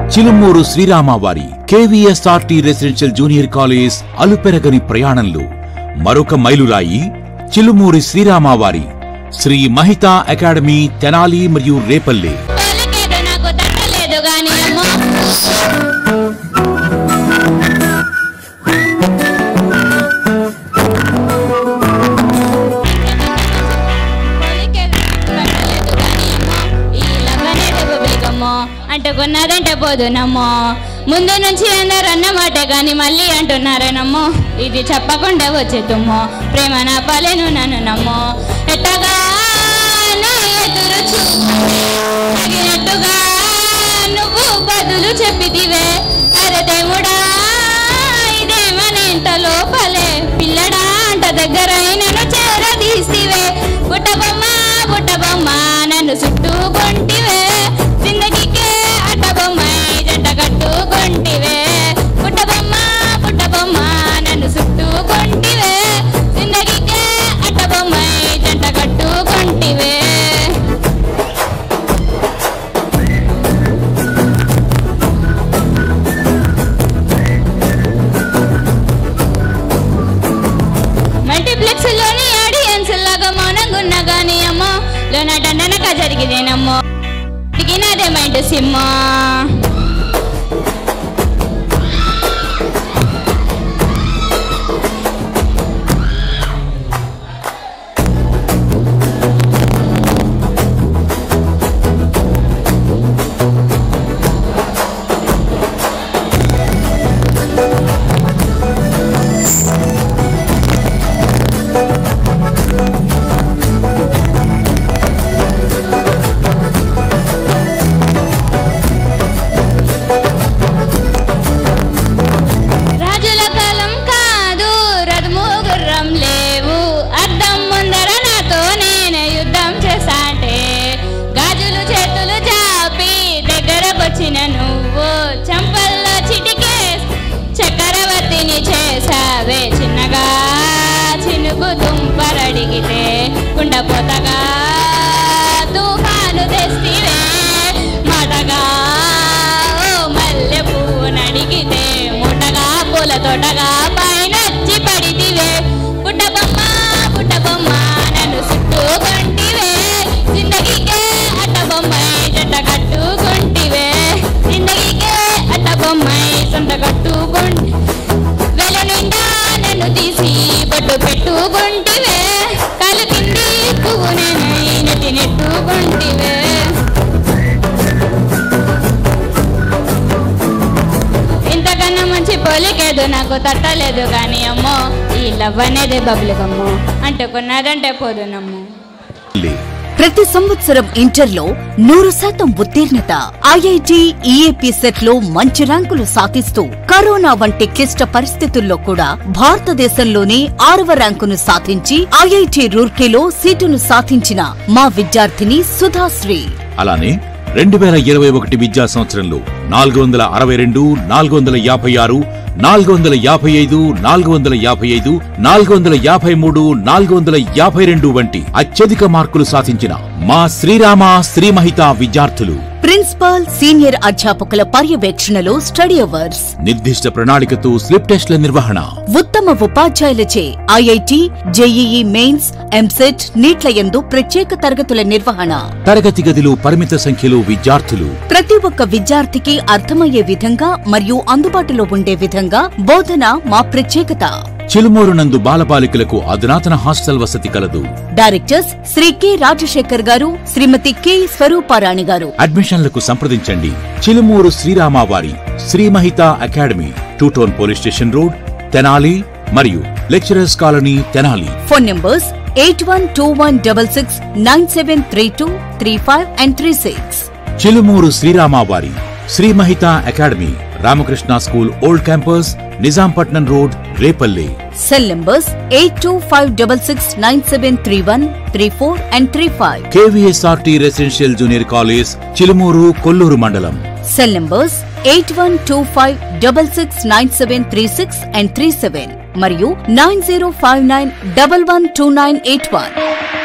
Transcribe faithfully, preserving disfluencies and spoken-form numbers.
చిలుమూరు శ్రీరామవారి KVSRT residential junior college అలుపెరగని ప్రయాణంలో మరొక మైలురాయి చిలుమూరి శ్రీరామవారి శ్రీ మహితా అకాడమీ తెనాలి మరియు రేపల్లె. అంటుకున్నదంటే పోదునమ్మో, ముందు నుంచి అందరు అన్నమాట గాని మళ్ళీ అంటున్నారనమ్మో, ఇది చెప్పకుండా వచ్చేతుమ్మో, ప్రేమ నా పాలేను నన్ను నమ్మో, ఎట్టగా ఎదురు చూగినట్టుగా నువ్వు బదులు చెప్పిదివే, అరే దేవుడా ఇదేమని ఇంత లోపలే పిల్లడా అంట దగ్గర నన్ను చేరదీసివే, బుట్టబొమ్మ బుట్టబొమ్మ నన్ను చుట్టుకుంటివే, జిందగీకే అట్టబొమ్మ జంట కట్టుకుంటివే, బుట్టబొమ్మ బుట్టబొమ్మ నన్ను చుట్టుకుంటివే, జిందగీకే అట్టబొమ్మ జంట కట్టుకుంటివే. మల్టీప్లెక్స్ లోని ఆడియన్స్ లాగా మౌనంగున్నా గానీ అమ్మో లోన దండనక జరిగిదేనమ్మో, దిగినదే మైండ్ సిమ్మా. నువ్వు చంపల్లో చిటికే చక్రవర్తిని చేసావే, చిన్నగా చినుకు దుంపరడిగితే కుండపోతగా తుఫాను తెస్తివే, మాటగా ఓ మల్లె పువ్వు నడిగితే ముట్టగా పూల తోటగా పైనొచ్చి పడితివే, పుట్టబొమ్మ పుట్టబొమ్మ నన్ను చుట్టుకుంటివే, జిందగీకే అట్టబొమ్మ జంట కట్టుకుంటివే, జిందగీకే అట్టబొమ్మ సొంత కట్టుకుంటి, వెల నిండా నన్ను తీసి బొట్టు పెట్టుకుంటివే, కాలు కింది పువ్వు నెట్టి నెట్టుకుంటివే. ఇంతకన్నా మంచి పోలికేదు నాకు తట్టలేదు కానీ అమ్మో, ఈ లవ్ అనేది బబ్లికమ్మో, అంటుకున్నదంటే పోదునమ్మో. ప్రతి సంవత్సరం ఇంటర్లో నూరు శాతం ఉత్తీర్ణత, ఐఐటి ఈఏపీ సెట్ లో మంచి ర్యాంకులు సాధిస్తూ కరోనా వంటి క్లిష్ట పరిస్థితుల్లో కూడా భారతదేశంలోనే ఆరవ ర్యాంకును సాధించి ఐఐటి రూర్కీలో సీటును సాధించిన మా విద్యార్థిని సుధాశ్రీ. అలానే రెండు వేల ఇరవై ఒకటి విద్యా సంవత్సరంలో నాలుగు వందల అరవై రెండు నాలుగు వందల యాభై ఆరు నాలుగు వందల యాభై ఐదు నాలుగు వందల యాభై ఐదు నాలుగు వందల యాభై మూడు నాలుగు వందల యాభై రెండు వంటి అత్యధిక మార్కులు సాధించిన మా శ్రీరామ శ్రీమహిత విద్యార్థులు ప్రిన్సిపాల్ సీనియర్ అధ్యాపకుల పర్యవేక్షణలో స్టడీ అవర్స్, నిర్దిష్ట ప్రణాళికతో స్లిప్ టెస్ట్ల నిర్వహణ, ఉత్తమ ఉపాధ్యాయులచే ఐఐటి జేఈఈ మెయిన్స్ ఎంసెట్ నీట్ల యందు ప్రత్యేక తరగతుల నిర్వహణ, తరగతి గదిలో పరిమిత సంఖ్యలో విద్యార్థులు, ప్రతి ఒక్క విద్యార్థికి అర్థమయ్యే విధంగా మరియు అందుబాటులో ఉండే విధంగా బోధన మా ప్రత్యేకత. చిలుమూరు నందు బాలబాలికలకు అధునాతన హాస్టల్ వసతి కలదు. డైరెక్టర్స్ శ్రీ కె రాజశేఖర్ గారు, శ్రీమతి కె స్వరూపారాణి గారు. అడ్మిషన్లకు సంప్రదించండి. చిలుమూరు శ్రీరామవారి Srimahitha academy, two town police station road, Tenali మరియు lecturers colony, Tenali. Phone numbers eight one two one double six nine seven three two three five and three six. Chilumuru శ్రీరామవారి Srimahitha academy, Ramakrishna school old campus, Nizampatnam road, Repalle. Cell numbers eight two five double six nine seven three one three four and three five. KVSRT residential junior college, Chilumuru, Kolluru mandal. Cell numbers eight one two five double six nine seven three six and three seven మరియు nine zero five nine double one two nine eight one.